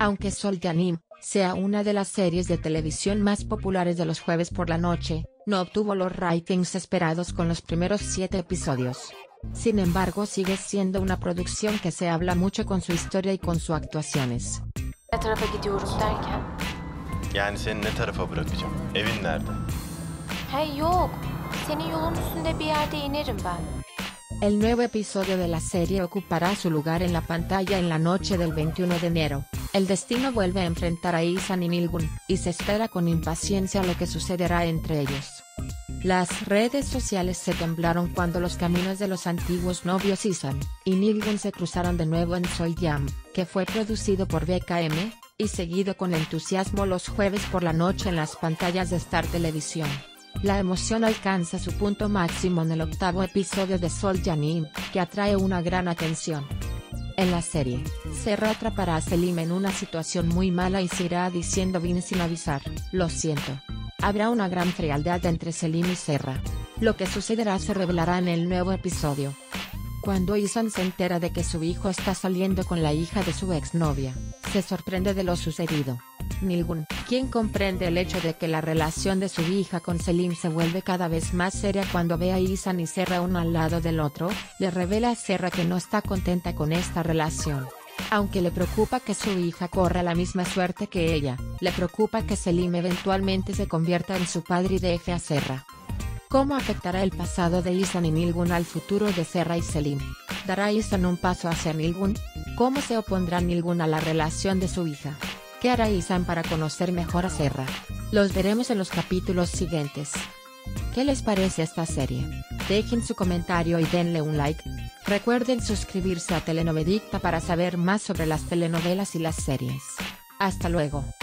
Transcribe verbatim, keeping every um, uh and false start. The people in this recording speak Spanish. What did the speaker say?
Aunque Sol Yanim sea una de las series de televisión más populares de los jueves por la noche, no obtuvo los ratings esperados con los primeros siete episodios. Sin embargo, sigue siendo una producción que se habla mucho con su historia y con sus actuaciones. Ne tarafa gidiyorum derken? Yani seni ne tarafa bırakacağım? Evin nerede? Hey yok. Senin yolun üstünde bir yerde inerim ben. El nuevo episodio de la serie ocupará su lugar en la pantalla en la noche del veintiuno de enero. El destino vuelve a enfrentar a Isan y Nilgun, y se espera con impaciencia lo que sucederá entre ellos. Las redes sociales se temblaron cuando los caminos de los antiguos novios Isan y Nilgun se cruzaron de nuevo en Sol Jam, que fue producido por B K M, y seguido con entusiasmo los jueves por la noche en las pantallas de Star Televisión. La emoción alcanza su punto máximo en el octavo episodio de Sol Yanim, que atrae una gran atención. En la serie, Serra atrapará a Selim en una situación muy mala y se irá diciendo vine sin avisar, lo siento. Habrá una gran frialdad entre Selim y Serra. Lo que sucederá se revelará en el nuevo episodio. Cuando Isan se entera de que su hijo está saliendo con la hija de su exnovia, se sorprende de lo sucedido. Nilgun, quien comprende el hecho de que la relación de su hija con Selim se vuelve cada vez más seria cuando ve a Isan y Serra uno al lado del otro, le revela a Serra que no está contenta con esta relación. Aunque le preocupa que su hija corra la misma suerte que ella, le preocupa que Selim eventualmente se convierta en su padre y deje a Serra. ¿Cómo afectará el pasado de Isan y Nilgun al futuro de Serra y Selim? ¿Dará Isan un paso hacia Nilgun? ¿Cómo se opondrá Nilgun a la relación de su hija? ¿Qué hará Isan para conocer mejor a Serra? Los veremos en los capítulos siguientes. ¿Qué les parece esta serie? Dejen su comentario y denle un like. Recuerden suscribirse a Telenovedicta para saber más sobre las telenovelas y las series. Hasta luego.